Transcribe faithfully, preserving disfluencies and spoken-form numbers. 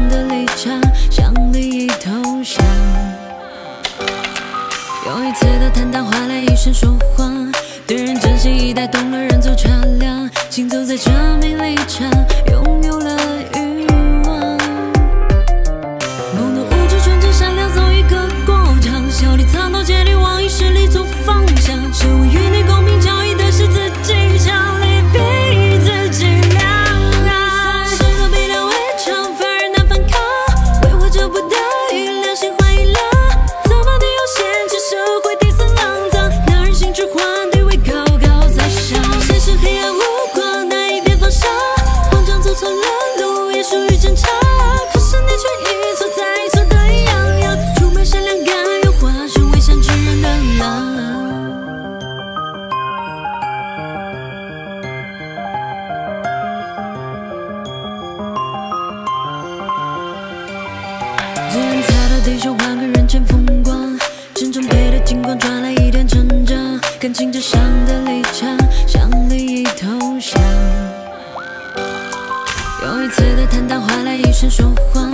的立场，向利益投降。有一次的坦荡，换来一声说谎，对人真心以待，懂了人走茶凉，行走在这名利场，拥有了欲望。懵懂无知，纯真善良，走一个过场，笑里藏刀，剑里往以势力做方向。是我与你公平交易的是自己强力比自己亮。石头比两围墙，反而难反抗，为活着不得已，良心怀疑了，怎么地有限制社会底层肮脏，让人心之狂，地位高高在上。现实黑暗无光，难以辨方向，慌张走错了路，也属于正常。可是你却一错再错的样样，充满善良感，又化身为善之人的狼。最暗彩的地球换个人间风光，真正配的金光赚来一点成长，感情至上的立场，向利益投降。有一次的坦荡，换来一声说谎，